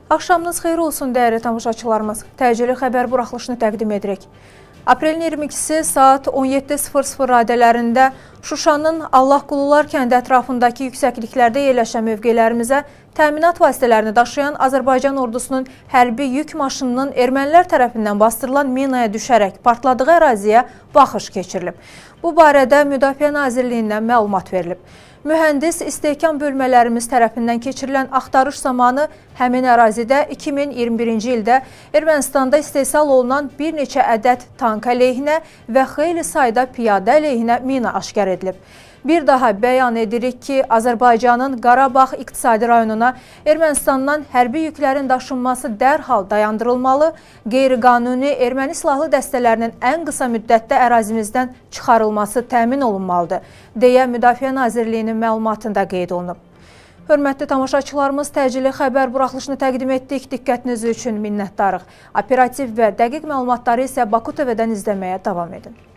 Axşamınız xeyir olsun, dəyərli tamaşaçılarımız. Təcili xəbər buraxılışını təqdim edirik. Aprelin 22-si saat 17:00 radələrində Şuşanın Allahqulular kəndi ətrafındakı yüksəkliklərdə yerləşən mövqelərimizə təminat vasitələrini daşıyan Azərbaycan ordusunun hərbi yük maşınının ermənilər tərəfindən bastırılan minaya düşərək partladığı əraziyə baxış keçirilib. Bu barədə Müdafiə Nazirliyindən məlumat verilib. Mühəndis istehkam bölmələrimiz tərəfindən keçirilən axtarış zamanı həmin ərazidə 2021-ci ildə Ermənistanda istehsal olunan bir neçə ədəd tank əleyhinə və xeyli sayda piyada əleyhinə mina aşkar edilib. Bir daha bəyan edirik ki, Azərbaycanın Qarabağ iqtisadi rayonuna Ermənistandan hərbi yüklərin daşınması dərhal dayandırılmalı, qeyri-qanuni erməni silahlı dəstələrinin ən qısa müddətdə ərazimizdən çıxarılması təmin olunmalıdır, deyə Müdafiə Nazirliyinin məlumatında qeyd olunub. Hörmətli tamaşaçılarımız, təcili xəbər buraxılışını təqdim etdik. Diqqətiniz üçün minnətdarıq. Operativ və dəqiq məlumatları isə Baku TV-dən izləməyə davam edin.